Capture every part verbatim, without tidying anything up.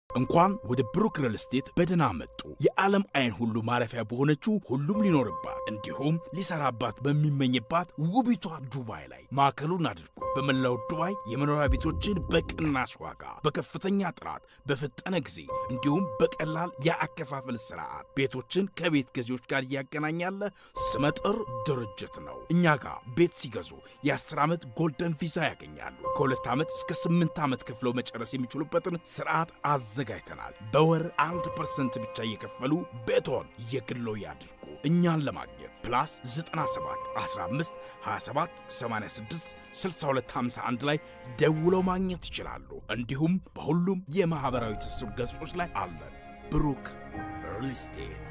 እንኳን ወደ ብሩክ ሪል ስቴት በደና መጡ የዓለም አይን ሁሉ ማረፊያ በሆነችው ሁሉም ሊኖርባት እንዲሁም ሊሰራባት በሚመኝባት ውቢቷ ዱባይ ላይ ማከሉን አድርጉ በመላው ዱባይ የመኖሪያ ቤቶችን በቅናሽ ዋጋ በከፍተኛ ጥራት በፈጠነ ጊዜ እንዲሁም በቀላል ያከፋፈል ስርዓት ቤቶችን ከቤት ገዢዎች ጋር ያገናኛል ስመጥር ድርጅት ነው እኛ ጋር ቤት ሲገዙ የ10 ዓመት ጎልደን ቪዛ ያገኛሉ ከሁለት ዓመት እስከ ስምንት ዓመት ከፍለው መጨረስ የሚችሉበትን ስርዓት አዘጋጅተናል በወር አንድ ፐርሰንት ብቻ እየከፈሉ ቤቶን የግሎ ያድርጉ እኛን ለማግኘት ፕላስ ዘጠና ሰባት አስራ አምስት ሃያ ሰባት ሰማንያ ስድስት ስልሳ ሁለት ሃምሳ አንድ ላይ ደውለው ማግኘት ይችላሉ እንዲሁም በሁሉም የማህበራዊ ትስስር ገጾች ላይ አለን ብሩክ ሪል ስቴት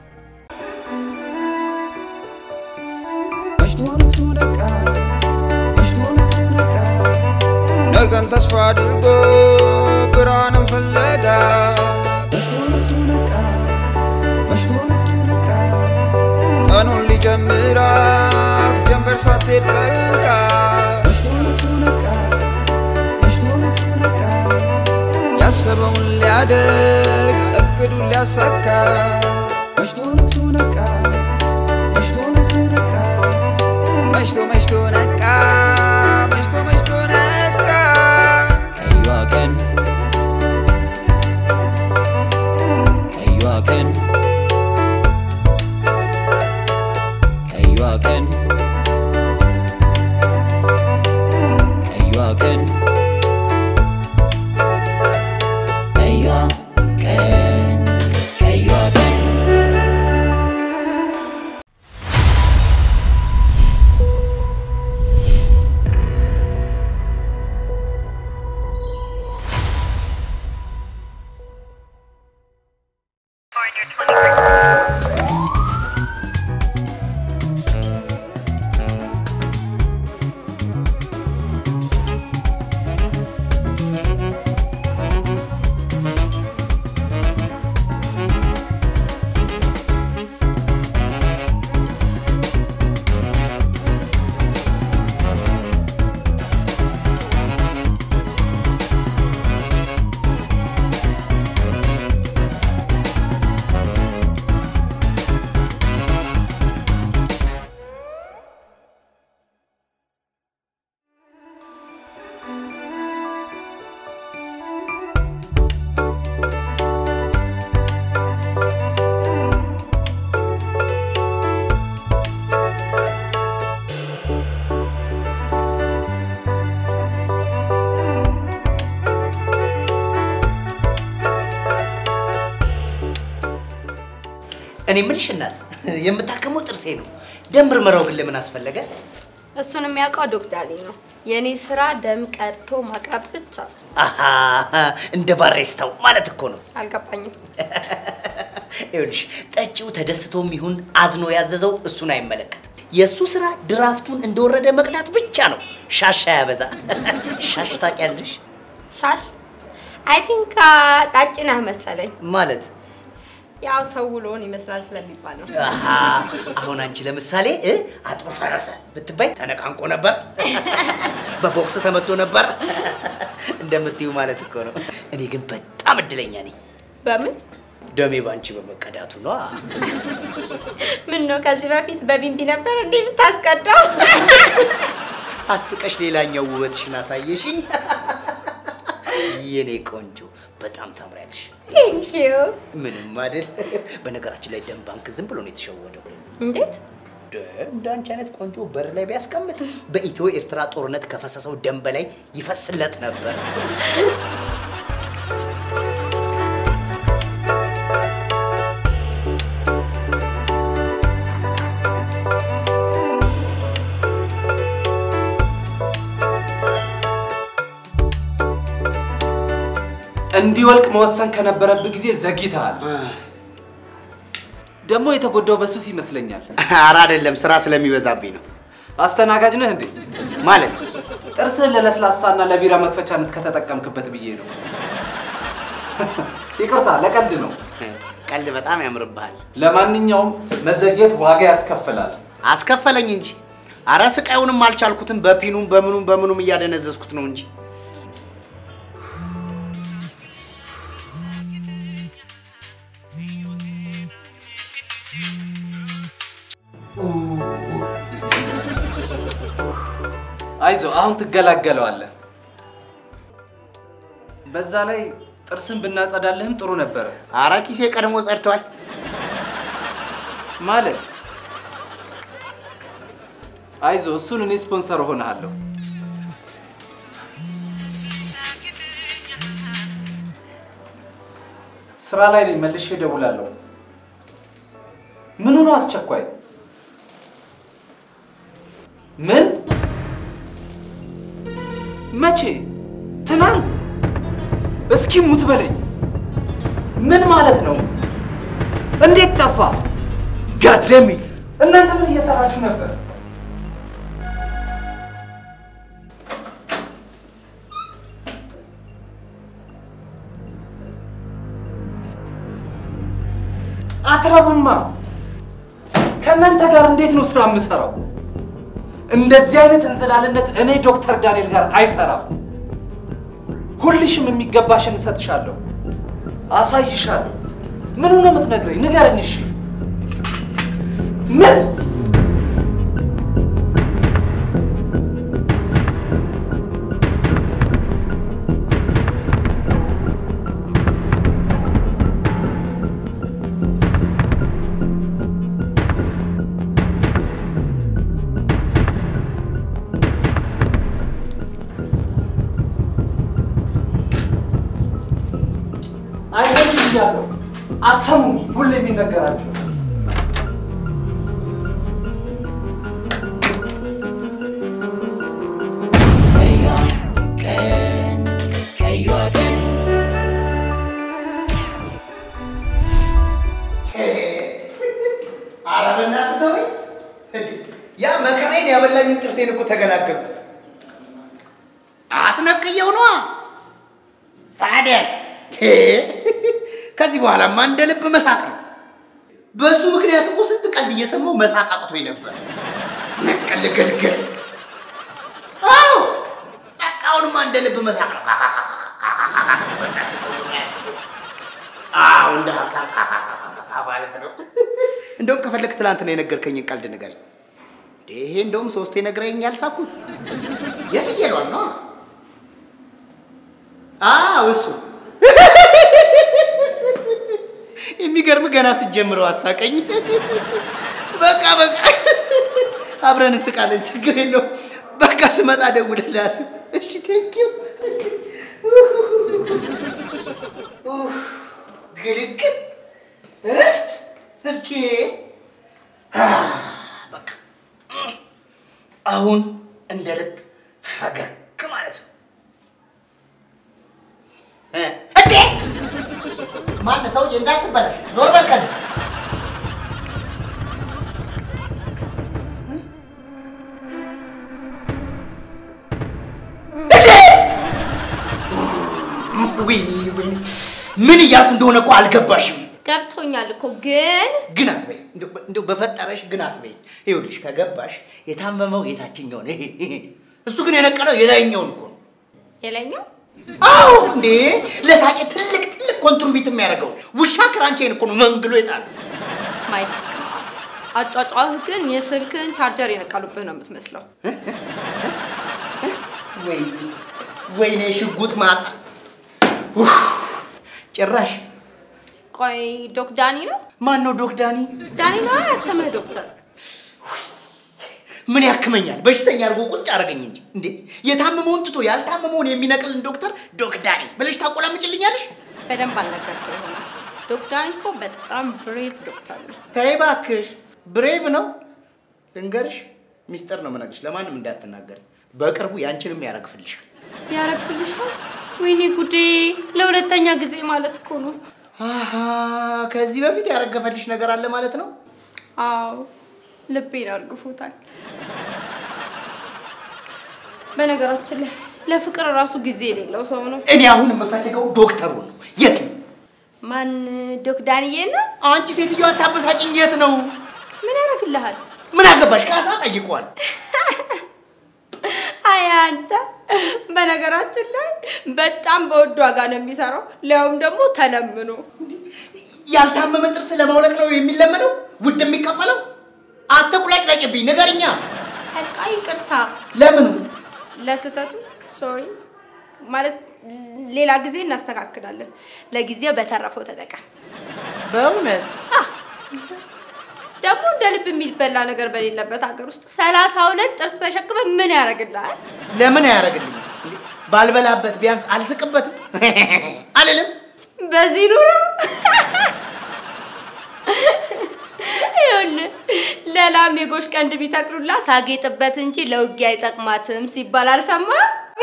مشتون تونكا مشتون تونكا نغن تصفى درغو بران فلدا مشتون تونكا مشتون تونكا كانوا اللي جمرات جنبر ساتير كلكا مشتون تونكا مشتون تونكا يسبون اللي عدرك أكدوا اللي عسكا مشتون تونكا مشتو مشتو نكا مشتو مشتو نكا كيوا كن كيوا كن كيوا كن كيوا كن كيوا كن كيوا كن እኔ ምንሽ እናት የምታከመው ጥርሴ ነው ደምር መራው ግን ለምን አስፈለገ እሱንም ያውቀው ዶክተር ነው የኔ ስራ ደም ቀርቶ ማቅረብ ብቻ አሃ እንደ ባሬስታው ማለት እኮ ነው አልገባኝም ይኸውልሽ ጠጪው ተደስቶም ይሁን አዝኖ ያዘዘው እሱን አይመለከት የሱ ስራ ድራፍቱን እንደወረደ መቅዳት ብቻ ነው ሻሻ ያበዛ ሻሽ ታውቂያለሽ ሻሽ አይ ቲንክ ጣጭና መሰለኝ ማለት ያው ሰውሎን ይመስላል ስለሚባል ነው አሃ አሁን አንቺ ለምሳሌ አጥሩ ፈረሰ ብትባይ ተነቃንቆ ነበር በቦክስ ተመቶ ነበር እንደምትዩ ማለት እኮ ነው እኔ ግን በጣም እድለኛ ነኝ በምን ደሜ ባንቺ በመቀዳቱ ነው ምን ነው ከዚህ በፊት በቢምቢ ነበር እንዴ ልታስቀዳው አስቀሽ ሌላኛው ውበትሽን አሳየሽኝ የኔ ቆንጆ በጣም ታምራለሽ Thank you ምንም አይደል በነገራችን ላይ ደም ባንክ ዝም ብሎ ነው የተሸወደው እንዴት ደም ዳንቺ አይነት ቆንጆ በር ላይ ቢያስቀምጥ በኢትዮ ኤርትራ ጦርነት ከፈሰሰው ደም በላይ ይፈስለት ነበር እንዲወልቅ መወሰን ከነበረብህ ጊዜ ዘግይተሃል ደሞ የተጎዳው በሱስ ይመስለኛል አራ አይደለም ስራ ስለሚበዛብኝ ነው አስተናጋጅ ነህ እንዴ ማለት ጥርስህን ለለስላሳና ለቢራ መክፈቻነት ከተጠቀምክበት ብዬ ነው ይቅርታ ለቀልድ ነው ቀልድ በጣም ያምርብሃል ለማንኛውም መዘግየት ዋጋ ያስከፍላል አስከፈለኝ እንጂ አራ ስቃዩንም አልቻልኩትም በፒኑም በምኑም በምኑም እያደነዘዝኩት ነው እንጂ አይዞ አሁን ትገላገለዋለህ በዛ ላይ ጥርስን ብናጸዳልህም ጥሩ ነበር አራኪሴ ቀድሞ ጸድቷል ማለት አይዞ እሱን እኔ ስፖንሰር ሆነሃለሁ ስራ ላይ ነኝ መልሼ እደውላለሁ ምን ሆነ አስቸኳይ ምን መቼ ትናንት እስኪ ሙት በለኝ ምን ማለት ነው እንዴት ጠፋ ጋደሚ እናንተ ምን እየሰራችሁ ነበር አትረቡማ ከእናንተ ጋር እንዴት ነው ስራ የምሰራው እንደዚህ አይነት እንዝላልነት እኔ ዶክተር ዳንኤል ጋር አይሰራም ሁልሽም የሚገባሽን እሰጥሻለሁ አሳይሻለሁ ምን ነው የምትነግረኝ ንገረኝ እሺ ምን አትሰሙ ሁሌ የሚነገራችሁ አረበና ተተወይ ያ መከራዬን ያበላኝ ጥርሴን እኮ ተገላገልኩት አስነቅየው ነው ታዲያስ ከዚህ በኋላ ማን እንደልብ መሳቅ ነው በሱ ምክንያት እኮ ስንት ቀልድ እየሰማው መሳቅ አቅቶኝ ነበር ነቀል ገልገል አው አቃውን ማን እንደልብ መሳቅ ነው አው እንደ ሀብታ ማለት ነው እንደውም ከፈለክ ትላንት ነው የነገርከኝ ቀልድ ንገረኝ ይሄ እንደውም ሶስቴ ነግረኝ ያልሳኩት የፍየሏን ነው አው እሱ የሚገርም ገና ሲጀምረው አሳቀኝ በቃ በቃ አብረን እንስቃለን ችግር የለው በቃ ስመጣ ደውልልሃለሁ እሺ ቴንኪው ኡፍ ግልግ ረፍት እንዴ በቃ አሁን እንደ ልብ ፈገግ ማለት ነው እንዴ ማን ሰው እንዳትበላሽ ዞር በል ከዚህ ወይኔ ወይኔ ምን እያልኩ እንደሆነ እኮ አልገባሽም ገብቶኛል እኮ ግን ግን አትበይ እንደው በፈጠረሽ ግን አትበይ ይኸውልሽ ከገባሽ የታመመው የታችኛው ነው እሱ ግን የነቀለው የላይኛውን እኮ የላይኛው አው እንዴ ለሳቄ ትልቅ ትልቅ ኮንትሪቢዩት የሚያደርገው ውሻ ክራንቼን እኮ ነው መንግሎ ይጣል ማይ ጋድ አጫጫህ ግን የስልክን ቻርጀር የነቀሉብህ ነው የምትመስለው ወይ ወይኔ ሽጉጥ ማጣ ጭራሽ ቆይ ዶክ ዳኒ ነው ማን ነው ዶክ ዳኒ ዳኒ ነው ያከመህ ዶክተር ምን ያክመኛል በሽተኛ አርጎ ቁጭ አረገኝ እንጂ እንዴ የታመመውን ትቶ ያልታመመውን የሚነቅልን ዶክተር ዶክ ዳኒ ብለሽ ታቆላምጭልኛለሽ በደንብ አልነገርከው ይሆናል ዶክ ዳኒ እኮ በጣም ብሬቭ ዶክተር ነው ተይ እባክሽ ብሬቭ ነው ልንገርሽ ሚስጥር ነው የምነግርሽ ለማንም እንዳትናገሪ በቅርቡ ያንቺንም ያረግፍልሻል ያረግፍልሻል ወይኔ ጉዴ ለሁለተኛ ጊዜ ማለት እኮ ነው አሃ ከዚህ በፊት ያረገፈልሽ ነገር አለ ማለት ነው አዎ ልቤን አርግፎታል በነገራችን ላይ ለፍቅር ራሱ ጊዜ የሌለው ሰው ነው እኔ አሁን የምፈልገው ዶክተሩ ነው የት ማን ዶክ ዳንዬ ነው አንቺ ሴትዮ አታበሳጭኝ የት ነው ምን ያረግልሃል ምን አገባሽ ካሳ ጠይቀዋል አይ አንተ በነገራችን ላይ በጣም በወድ ዋጋ ነው የሚሰራው ለውም ደግሞ ተለምኖ ያልታመመ ጥርስ ለማውለቅ ነው የሚለመነው ውድ የሚከፈለው አትቁላጭ ለጭብኝ ንገርኛ በቃ ይቅርታ ለምን ለስተቱ ሶሪ ማለት ሌላ ጊዜ እናስተካክላለን ለጊዜው በተረፈው ተጠቀም በእውነት አ ደግሞ እንደልብ የሚበላ ነገር በሌለበት ሀገር ውስጥ ሰላሳ ሁለት ጥርስ ተሸክመ ምን ያረግልሃል ለምን ያረግልኝ ባልበላበት ቢያንስ አልስቅበትም አልልም በዚህ ኑሮ ይሁን ለላም የጎሽ ቀንድ ቢተክሉላት ታጌጥበት እንጂ ለውጊያ አይጠቅማትም ሲባል አልሰማ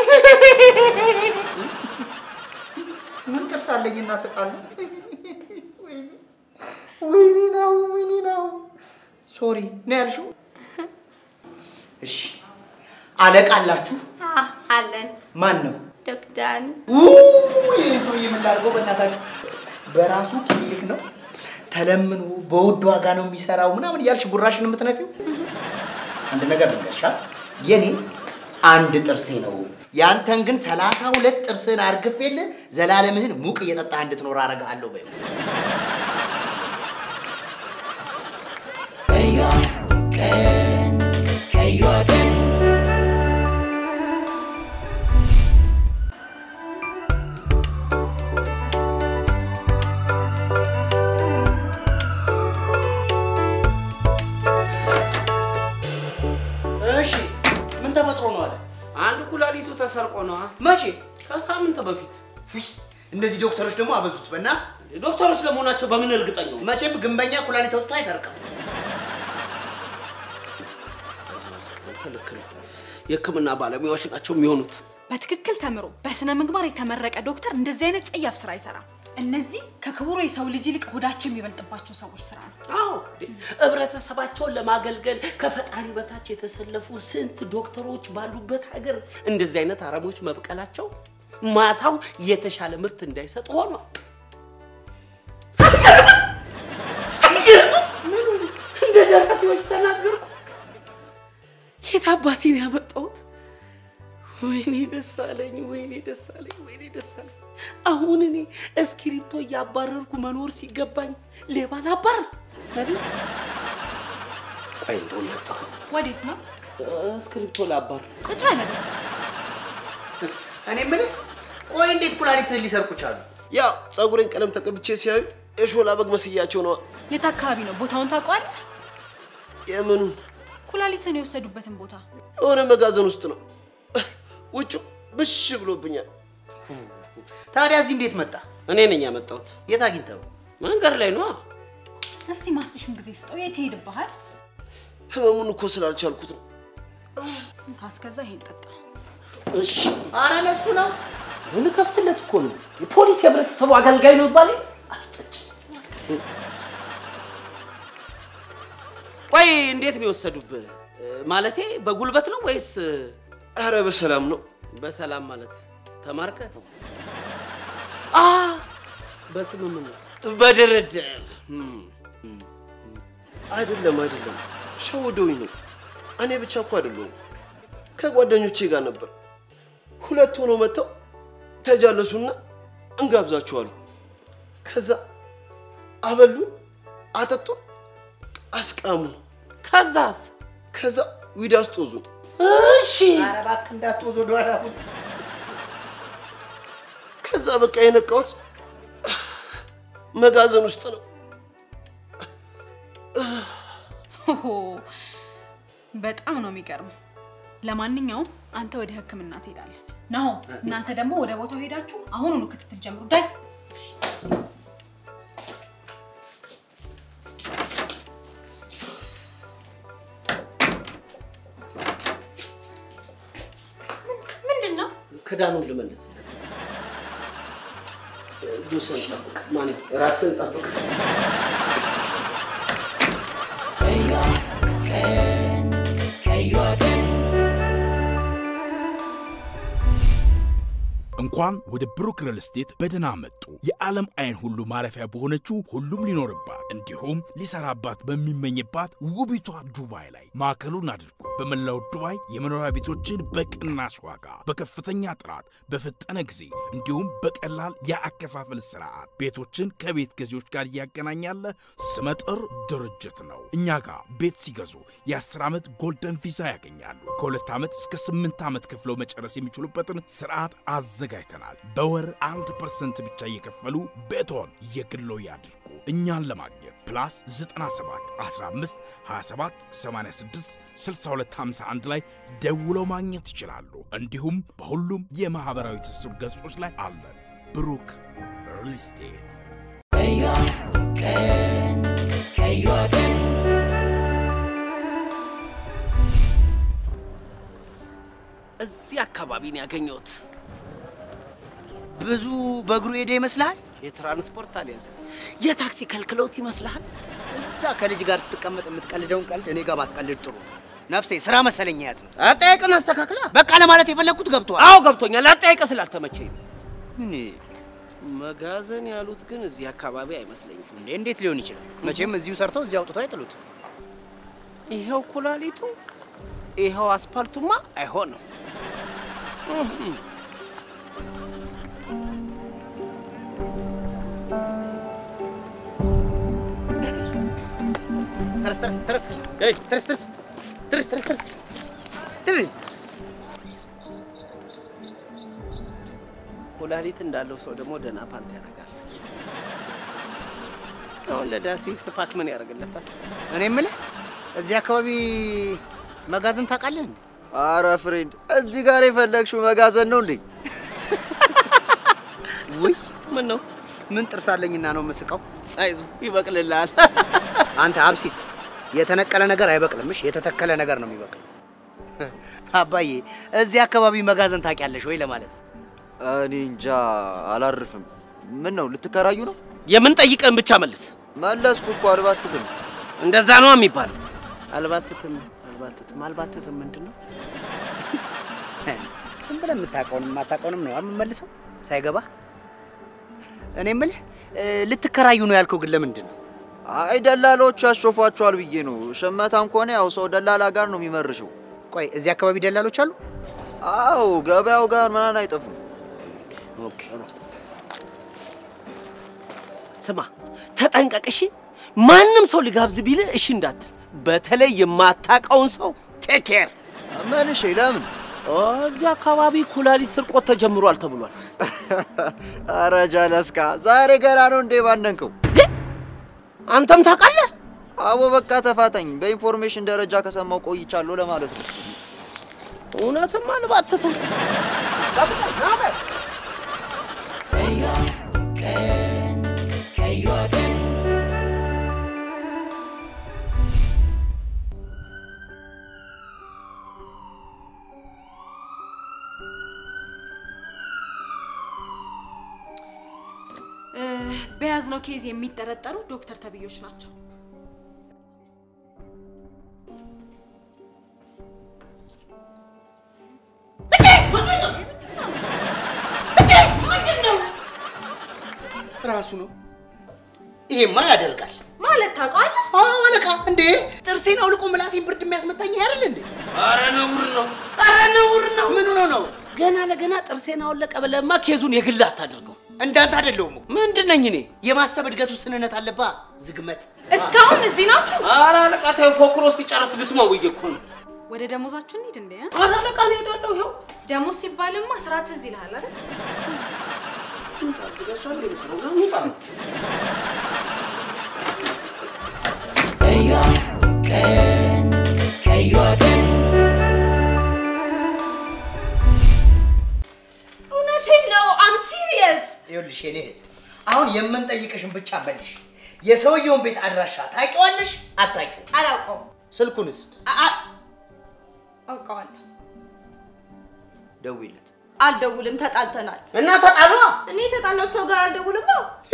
ምን ተርሳለኝና ስቃለሁ ወይኔ ነው ወይኔ ነው ሶሪ ነው ያልሽው እሺ አለቃላችሁ አ አለን ማን ነው ዶክተር ውይ ሶሪ ምን ላድርገው በእናታችሁ በራሱ ክሊኒክ ነው ተለምኑ በውድ ዋጋ ነው የሚሰራው ምናምን ያልሽ ጉራሽን የምትነፊው አንድ ነገር ልንገርሻ የኔ አንድ ጥርሴ ነው ያንተን ግን ሰላሳ ሁለት ጥርስን አርግፌል ዘላለምህን ሙቅ እየጠጣ እንድትኖር አረጋለሁ በይ ከያ ከን ከያ ከን አንድ ኩላሊቱ ተሰርቆ ነው ማሺ ከሳምንት በፊት እነዚህ ዶክተሮች ደግሞ አበዙት በእናት ዶክተሮች ለመሆናቸው በምን እርግጠኛ ነው መቼም ግንበኛ ኩላሊት ወጥቶ አይሰርቅም ተልከለ የህክምና ባለሙያዎች ናቸው የሚሆኑት በትክክል ተምሮ በስነ ምግባር የተመረቀ ዶክተር እንደዚህ አይነት ጽያፍ ስራ ይሰራል እነዚህ ከክቡር የሰው ልጅ ልቅ ሆዳቸው የሚበልጥባቸው ሰዎች ስራ ነው አዎ ህብረተሰባቸውን ለማገልገል ከፈጣሪ በታች የተሰለፉ ስንት ዶክተሮች ባሉበት ሀገር እንደዚህ አይነት አረሞች መብቀላቸው ማሳው የተሻለ ምርት እንዳይሰጥ ሆኗል እንደ ደራሲዎች ተናገርኩ የታባቴን ያመጣሁት ወይኔ ደሳለኝ ወይኔ ደሳለኝ ወይኔ ደሳለኝ አሁን እኔ እስክሪፕቶ ያባረርኩ መኖር ሲገባኝ ሌባን አባር አይደል ቆይ እንደው መጣሁ ወዴት ነው እስክሪፕቶ ላባር ቁጭ በለ ደስ እኔ ምን ቆይ እንዴት ኩላሊት ሊሰርቁ ቻሉ ያ ጸጉሬን ቀለም ተቀብቼ ሲያዩ እሾላ በግ መስያቸው ነው የት አካባቢ ነው ቦታውን ታውቃለህ የምኑ ኩላሊትን የወሰዱበትን ቦታ የሆነ መጋዘን ውስጥ ነው ውጭ ብሽ ብሎብኛል ታዲያ እዚህ እንዴት መጣ እኔ ነኝ ያመጣሁት የት አግኝተው መንገር ላይ ነው እስቲ ማስቲሹን ጊዜ ስጠው የት ሄድብሃል ህመሙን እኮ ስላልቻልኩት ነው ካስከዛ ይሄን ጠጣ እሺ አረ ለሱ ነው ምን ከፍትለት እኮ ነው የፖሊስ የህብረተሰቡ አገልጋይ ነው ይባል አስጠጭ ቆይ እንዴት ነው የወሰዱብህ ማለቴ በጉልበት ነው ወይስ አረ በሰላም ነው በሰላም ማለት ተማርከ አ በስምምነት በድርድር አይደለም አይደለም ሸውዶኝ ነው እኔ ብቻ እኮ አይደለም ከጓደኞቼ ጋር ነበር ሁለት ሆኖ መተው ተጃለሱና እንጋብዛቸዋል ከዛ አበሉ አጠጡ አስቃሙ ከዛስ ከዛ ዊዳስ ጦዙ እሺ አረ እባክህ እንዳትወዞ ዶራሁ ከዛ በቃ የነቃውት መጋዘን ውስጥ ነው በጣም ነው የሚገርም ለማንኛውም አንተ ወደ ህክምና ትሄዳለህ ነው እናንተ ደግሞ ወደ ቦታው ሄዳችሁ አሁኑኑ ክትትል ጀምሩ ዳይ ምንድነው ክዳኑን ልመልስልህ ዱሰን ጠብቅ ማን ራስን ጠብቅ ከያ ከን ከያ እንኳን ወደ ብሩክ ሪል ስቴት በደህና መጡ። የዓለም አይን ሁሉ ማረፊያ በሆነችው ሁሉም ሊኖርባት እንዲሁም ሊሰራባት በሚመኝባት ውቢቷ ዱባይ ላይ ማዕከሉን አድርጎ በመላው ዱባይ የመኖሪያ ቤቶችን በቅናሽ ዋጋ በከፍተኛ ጥራት በፈጠነ ጊዜ እንዲሁም በቀላል የአከፋፈል ስርዓት ቤቶችን ከቤት ገዢዎች ጋር ያገናኛል ስመጥር ድርጅት ነው። እኛ ጋር ቤት ሲገዙ የ10 ዓመት ጎልደን ቪዛ ያገኛሉ። ከሁለት ዓመት እስከ ስምንት ዓመት ከፍለው መጨረስ የሚችሉበትን ስርዓት አዘጋጅተናል። በወር አንድ ፐርሰንት ብቻ እየከፈሉ ቤቶን የግሎ ያድርጉ። እኛን ለማግኘት ፕላስ ዘጠና ሰባት አስራ አምስት ሃያ ሰባት ሰማንያ ስድስት ስልሳ ሁለት ሃምሳ አንድ ላይ ደውለው ማግኘት ይችላሉ። እንዲሁም በሁሉም የማህበራዊ ትስስር ገጾች ላይ አለን። ብሩክ ሪል ስቴት እዚህ አካባቢ ነው ያገኘሁት። ብዙ በእግሩ ሄደ ይመስላል። የትራንስፖርት አልያዘ የታክሲ ከልክለውት ይመስላል። እዛ ከልጅ ጋር ስትቀመጥ የምትቀልደውን ቀልድ እኔ ጋር ባትቀልድ ጥሩ። ነፍሴ ስራ መሰለኝ ያዝ ነው። አጠያየቅን አስተካክላ በቃ ለማለት የፈለኩት ገብቷል። አዎ ገብቶኛል። አጠያየቅ ስላልተመቸኝ ምን መጋዘን ያሉት ግን እዚህ አካባቢ አይመስለኝም። እንዴ እንዴት ሊሆን ይችላል? መቼም እዚሁ ሰርተው እዚሁ አውጥተው አይጥሉት። ይሄው ኩላሊቱ ይሄው አስፓልቱማ አይሆንም። ተረስ ተረስ ተረስ እይ ተረስ ተረስ ተረስ ተረስ ተረስ ተረስ ኩላሊት እንዳለው ሰው ደግሞ ደና ፓንት ያደርጋል። አሁን ለዳሲ ስፓክ ምን ያደርግለታል? እኔ የምልህ እዚህ አካባቢ መጋዘን ታውቃለህ እንዴ? አረ ፍሬንድ እዚህ ጋር የፈለግሽው መጋዘን ነው እንዴ? ወይ ምን ነው? ምን ጥርስ አለኝና ነው መስቀው? አይዞ ይበቅልልሃል። አንተ አብሲት የተነቀለ ነገር አይበቅልምሽ፣ የተተከለ ነገር ነው የሚበቅል። አባዬ እዚህ አካባቢ መጋዘን ታውቂያለሽ ወይ ለማለት? እኔ እንጃ አላርፍም። ምን ነው ልትከራዩ ነው? የምን ጠይቀን ብቻ መልስ። መለስኩ እኮ አልባትትም። እንደዛ ነው የሚባለው። አልባትትም አልባትትም አልባትትም ምንድነው? ምን ብለህ የምታውቀውንም የማታውቀውንም ነው የምመልሰው ሳይገባ። እኔ የምልህ ልትከራዩ ነው ያልከው ግን ለምንድን ነው? አይ ደላሎቹ ያሾፏቸዋል ብዬ ነው። ሸመታም ከሆነ ያው ሰው ደላላ ጋር ነው የሚመርሽው። ቆይ እዚህ አካባቢ ደላሎች አሉ? አዎ ገበያው ጋር ምናምን አይጠፉም። ኦኬ ስማ ተጠንቀቅ እሺ። ማንም ሰው ሊጋብዝ ቢል እሺ እንዳትል። በተለይ የማታውቀውን ሰው ቴክ ኬር። ምን እሺ ለምን? እዚህ አካባቢ ኩላሊት ስርቆት ተጀምሯል ተብሏል። አረ ጃለስካ ዛሬ ገና ነው እንዴ ባንንከው? አንተም ታውቃለህ? አዎ በቃ ተፋታኝ። በኢንፎርሜሽን ደረጃ ከሰማው ቆይቻለሁ ለማለት ነው። እውነትም አልባትትም። በያዝነው ኬዝ የሚጠረጠሩ ዶክተር ተብዮች ናቸው። ራሱ ነው ይሄማ ያደርጋል ማለት ታውቃለህ? አዎ አለቃ እንዴ ጥርሴን አውልቆ ምላሴን ብርድ የሚያስመታኝ አይደል እንዴ? አረ ነውር ነው። አረ ነውር ነው። ምን ሆኖ ነው? ገና ለገና ጥርሴን አወለቀ ብለህማ ኬዙን የግል አታድርገው። እንዳንተ አይደለሁም። ምንድነኝ እኔ? የማሰብ እድገት ውስንነት አለባ ዝግመት። እስካሁን እዚህ ናችሁ? አረ አለቃ ተው ፎክሮ እስቲ ጨርስ ልስማው ብዬ እኮ ነው። ወደ ደሞዛችሁ እንሂድ እንዴ? አረ አለቃ እሄዳለሁ። ይኸው ደሞዝ ሲባልማ ስራ ትዝ ይልሃል አይደል? ደሷል ለሰራው ነው ጣንት እውነቴን ነው። አም ሲሪየስ። ይኸውልሽ የኔ እህት አሁን የምንጠይቅሽን ብቻ መልሽ። የሰውየውን ቤት አድራሻ ታውቂዋለሽ አታውቂው? አላውቀውም። ስልኩንስ? አውቀዋለሁ። ደውይለት። አልደውልም፣ ተጣልተናል። እና ተጣሉ? እኔ ተጣላው ሰው ጋር አልደውልም።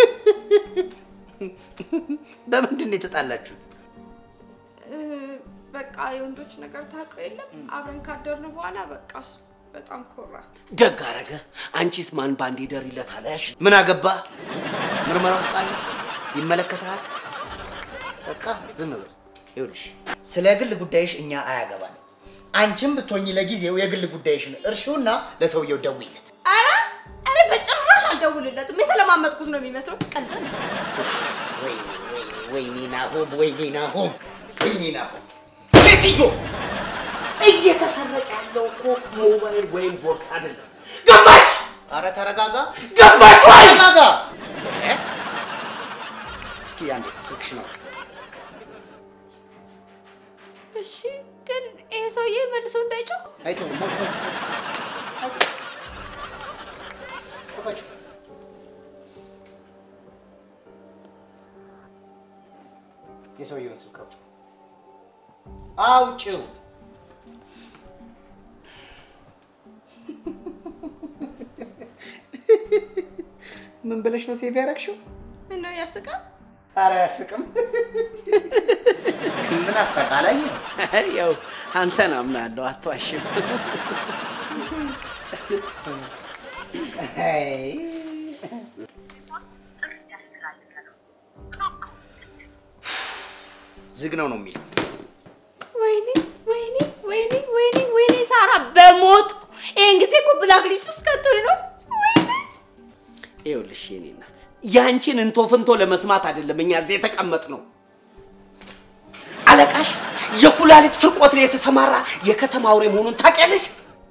በምንድን ነው የተጣላችሁት? በቃ የወንዶች ነገር ታውቀው የለም። አብረን ካደርን በኋላ በቃ እሱ በጣም ኮራ ደግ አረገ አንቺስ ማን ባንዴ ደሪለታል ያሽ ምን አገባ ምርመራ ውስጥ አለ ይመለከታል በቃ ዝም በል ይኸውልሽ ስለ ግል ጉዳይሽ እኛ አያገባን አንቺም ብትሆኚ ለጊዜው የግል ጉዳይሽን እርሺውና ለሰውየው ደውይለት አረ አረ በጭራሽ አልደውልለትም የተለማመጥኩት ነው የሚመስለው ቀልድ ወይ ወይ ወይ ኒና ሆም ወይ ኒና ሆም ወይ ኒና ሆም ሴትዮ እየተሰረቀ ያለው እኮ ሞባይል ወይም ቦርሳ አይደለም ገባሽ አረ ተረጋጋ ገባሽ ወይ ተረጋጋ እስኪ አንዴ ስልክሽን አውጪ እሺ ግን ይሄ ሰውዬ መልሶ እንዳይጮህ አይጮህም ሞት ሞት ሞት አፋጩ የሰውየውን ስልክ አውጪ አውጪው ምን ብለሽ ነው ሴቭ ያደረግሽው እና ያስቃል አረ ያስቅም ምን አሳቃላይ ያው አንተን አምናለሁ አትዋሽም አይ ዝግ ነው ነው የሚለው ወይኔ ወይኔ ወይኔ ወይኔ ወይኔ ሳራ በሞት ይሄን ጊዜ እኮ ብላክ ሊስት ውስጥ ከቶኝ ነው ወይኔ ይኸውልሽ የኔ እናት ያንቺን እንቶ ፍንቶ ለመስማት አይደለም እኛ እዚህ የተቀመጥነው አለቃሽ የኩላሊት ስርቆት ላይ የተሰማራ የከተማ አውሬ መሆኑን ታውቂያለሽ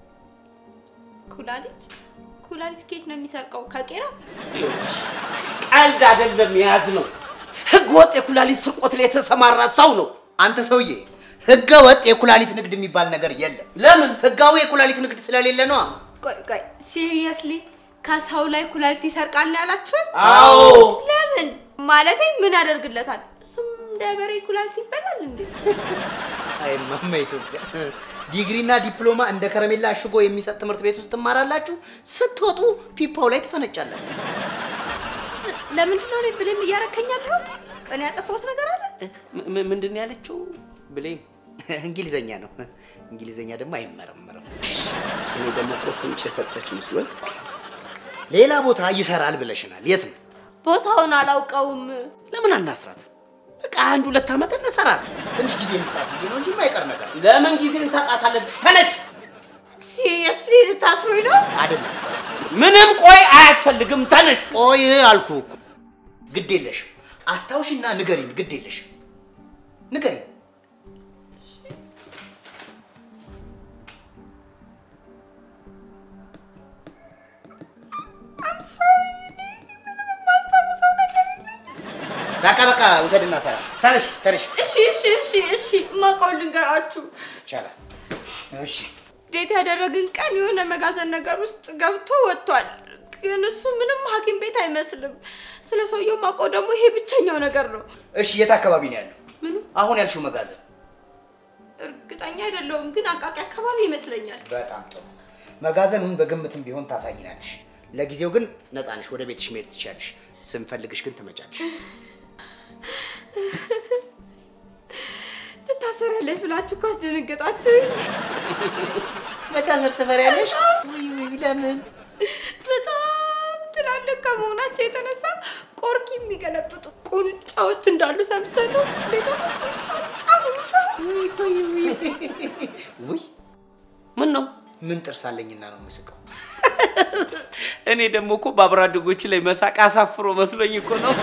ኩላሊት ኩላሊት ኬት ነው የሚሰርቀው ከቄራ ይኸውልሽ ቀልድ አይደለም የያዝነው ህገወጥ የኩላሊት ስርቆት ላይ የተሰማራ ሰው ነው አንተ ሰውዬ ህገወጥ የኩላሊት ንግድ የሚባል ነገር የለም ለምን ህጋዊ የኩላሊት ንግድ ስለሌለ ነው ቆይ ቆይ ሲሪየስሊ ከሰው ላይ ኩላሊት ይሰርቃል ያላችሁ አዎ ለምን ማለቴ ምን ያደርግለታል እሱም እንደበሬ ኩላሊት ይበላል እንዴ አይ ማማ ኢትዮጵያ ዲግሪና ዲፕሎማ እንደ ከረሜላ አሽጎ የሚሰጥ ትምህርት ቤት ውስጥ ትማራላችሁ ስትወጡ ፒፓው ላይ ትፈነጫላችሁ ለምንድን ነው እኔ ብሌም እያረከኛለሁ እኔ ያጠፋሁት ነገር አለ ምንድን ያለችው ብሌም እንግሊዘኛ ነው እንግሊዘኛ ደግሞ አይመረመረም እኔ ደግሞ እኮ ፍንጭ የሰጠች መስሎኝ ሌላ ቦታ ይሰራል ብለሽናል የት ነው ቦታውን አላውቀውም ለምን አናስራት በቃ አንድ ሁለት አመት እንሰራት ትንሽ ጊዜ እንስጣት ብዬ ነው እንጂ የማይቀር ነገር ለምን ጊዜ እንሰጣታለን ተነሽ ሲሪየስሊ ልታስሩኝ ነው አይደለም ምንም ቆይ አያስፈልግም ተነሽ ቆይ አልኩ እኮ ግድ የለሽም አስታውሽና ንገሪን ግድ የለሽም ንገሪን በቃ በቃ ውሰድና ሰራት ተነሽ ተነሽ እሺ እሺ እሺ እሺ ማቆል ልንገራችሁ ይቻላል እሺ ዴት ያደረግን ቀን የሆነ መጋዘን ነገር ውስጥ ገብቶ ወጥቷል ግን እሱ ምንም ሐኪም ቤት አይመስልም ስለ ሰውየው ማቆ ደግሞ ይሄ ብቸኛው ነገር ነው እሺ የት አካባቢ ነው ያለው ምን አሁን ያልሽው መጋዘን እርግጠኛ አይደለሁም ግን አቃቂ አካባቢ ይመስለኛል በጣም ጥሩ መጋዘኑን በግምትም ቢሆን ታሳይናለሽ ለጊዜው ግን ነፃ ነሽ ወደ ቤትሽ መሄድ ትችያለሽ ስንፈልግሽ ግን ትመጫለሽ ትታሰራለሽ ብላችሁ እኮ አስደነገጣችሁኝ መታሰር ትፈሪያለሽ ወይ ወይ ለምን በጣም ትላልቅ ከመሆናቸው የተነሳ ቆርኪ የሚገለብጡ ቁንጫዎች እንዳሉ ሰምቻለሁ ውይ ምን ነው ምን ጥርስ አለኝና ነው የምስቀው እኔ ደግሞ እኮ ባብራድጎች ላይ መሳቅ አሳፍሮ መስሎኝ እኮ ነው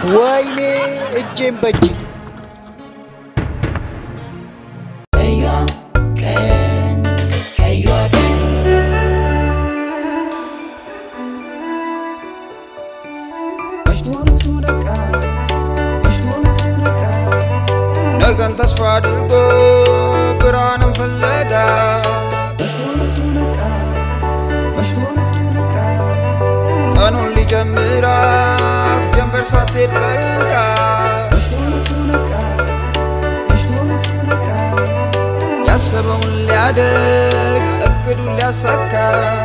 ወይኔ እጄን በእጄ ነገን ተስፋ አድርጎ ብርሃንን ፍለጋ ቀኑን ሊጀምራት ጀንበር ሳትሄድ ጠልቃ ያሰበውን ሊያደርግ እቅዱን ሊያሳካ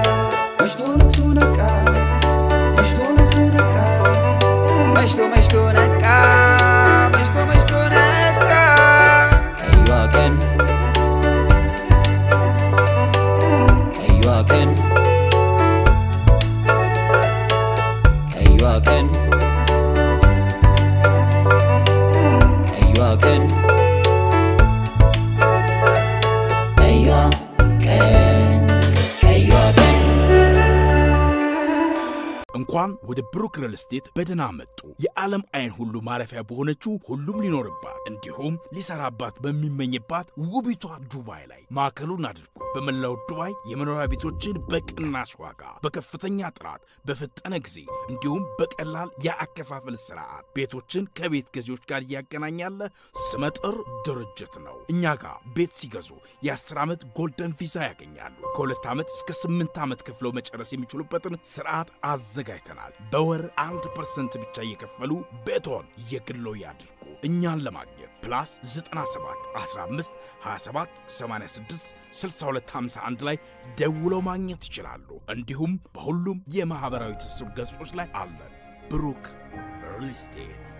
መሽቶ መሽቶ ነቃ መሽቶ መሽቶ ነቃ ከይዋ ቀን ከይዋ ቀን ከይዋ ቀን ከይዋ ቀን ከይዋ ቀን ከይዋ ቀን እንኳን ወደ ብሩክ ሪል ስቴት በደህና መጡ። የዓለም አይን ሁሉ ማረፊያ በሆነችው ሁሉም ሊኖርባት እንዲሁም ሊሰራባት በሚመኝባት ውቢቷ ዱባይ ላይ ማዕከሉን አድርጎ በመላው ዱባይ የመኖሪያ ቤቶችን በቅናሽ ዋጋ በከፍተኛ ጥራት በፈጠነ ጊዜ እንዲሁም በቀላል የአከፋፈል ስርዓት ቤቶችን ከቤት ገዢዎች ጋር ያገናኛል ስመጥር ድርጅት ነው። እኛ ጋር ቤት ሲገዙ የ10 ዓመት ጎልደን ቪዛ ያገኛሉ። ከሁለት ዓመት እስከ ስምንት ዓመት ከፍለው መጨረስ የሚችሉበትን ስርዓት አዘጋጅተናል። በወር አንድ ፐርሰንት ብቻ እየከፈሉ ቤቶን የግሎ ያድርጉ። እኛን ለማግኘት ፕላስ ዘጠና ሰባት አስራ አምስት ሃያ ሰባት ሰማንያ ስድስት ስልሳ ሁለት ሃምሳ አንድ ላይ ደውለው ማግኘት ይችላሉ። እንዲሁም በሁሉም የማህበራዊ ትስስር ገጾች ላይ አለን። ብሩክ ሪል ስቴት